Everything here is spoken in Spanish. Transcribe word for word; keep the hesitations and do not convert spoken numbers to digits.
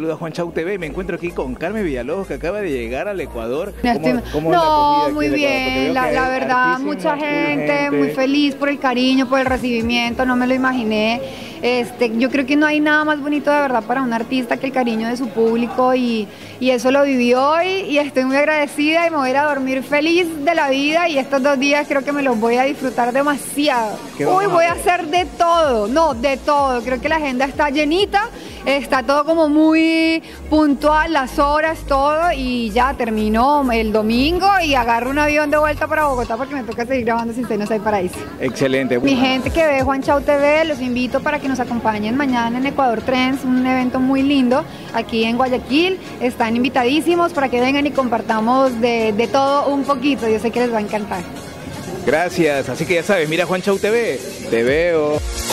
saluda Juan Chau T V. Me encuentro aquí con Carmen Villalobos, que acaba de llegar al Ecuador. ¿Cómo, cómo no, muy bien, la, la verdad, mucha gente, gente, muy feliz por el cariño, por el recibimiento, no me lo imaginé. Este, yo creo que no hay nada más bonito de verdad para un artista que el cariño de su público y, y eso lo viví hoy y estoy muy agradecida y me voy a ir a dormir feliz de la vida y estos dos días creo que me los voy a disfrutar demasiado. Uy, voy a hacer de todo, no, de todo, creo que la agenda está llenita, está todo como muy puntual, las horas, todo y ya terminó el domingo y agarro un avión de vuelta para Bogotá porque me toca seguir grabando Sin Senos Hay Paraíso. Excelente. Mi gente que ve Juan Chau T V, los invito para que nos acompañen mañana en Ecuador Trends, un evento muy lindo aquí en Guayaquil. Están invitadísimos para que vengan y compartamos de, de todo un poquito. Yo sé que les va a encantar. Gracias, así que ya sabes, mira Juan Chau T V, te veo.